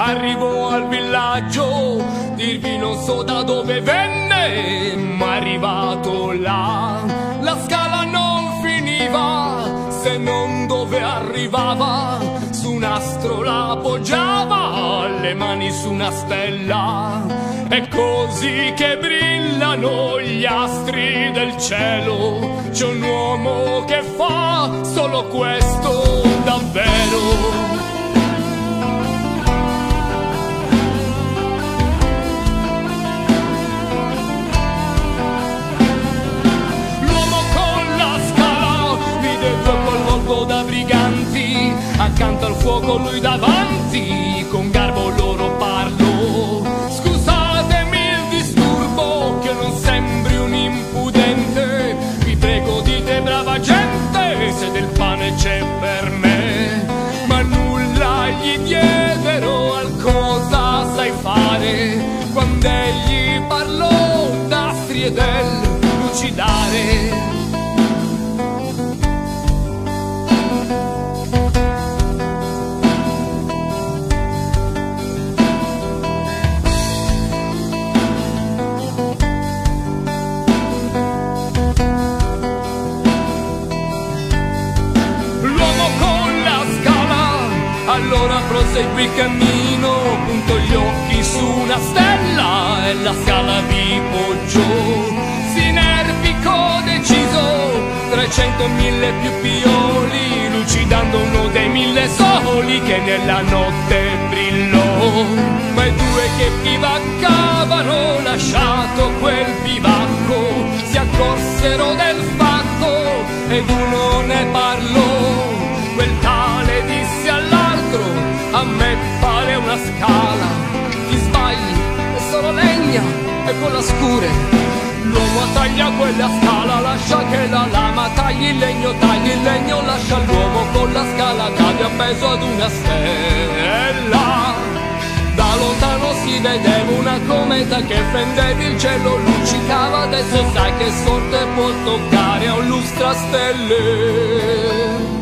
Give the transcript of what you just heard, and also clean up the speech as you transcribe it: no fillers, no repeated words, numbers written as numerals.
arrivò al villaggio, dirvi non so da dove venne, ma arrivato là, la scala non finiva, se non dove arrivava, su un astro la appoggiava, le mani su una stella, è così che brillano gli astri del cielo, c'è un uomo che fa solo questo davvero. Da briganti, accanto al fuoco lui davanti, con garbo loro parlò. Scusatemi il disturbo, che non sembri un impudente, vi prego dite brava gente, se del pane c'è per me. Ma nulla gli diedero, al cosa sai fare, quando egli parlò d'astri e del lucidare. Allora proseguì il cammino, puntò gli occhi su una stella e la scala vi poggiò. Si inerpicò deciso, 300.000 più pioli, lucidando uno dei 1000 soli che nella notte brillò. Ma i due che bivaccavano, lasciato quel bivacco, si accorsero del fatto ed uno ne parlò. Quel tale disse all'altro, a me pare una scala, ti sbagli, è solo legna e con la scure. L'uomo taglia quella scala, lascia che la lama tagli il legno, lascia l'uomo con la scala, cade appeso ad una stella. Da lontano si vedeva una cometa che fendeva il cielo, luccicava, adesso sai che sorte può toccare a un lustrastelle.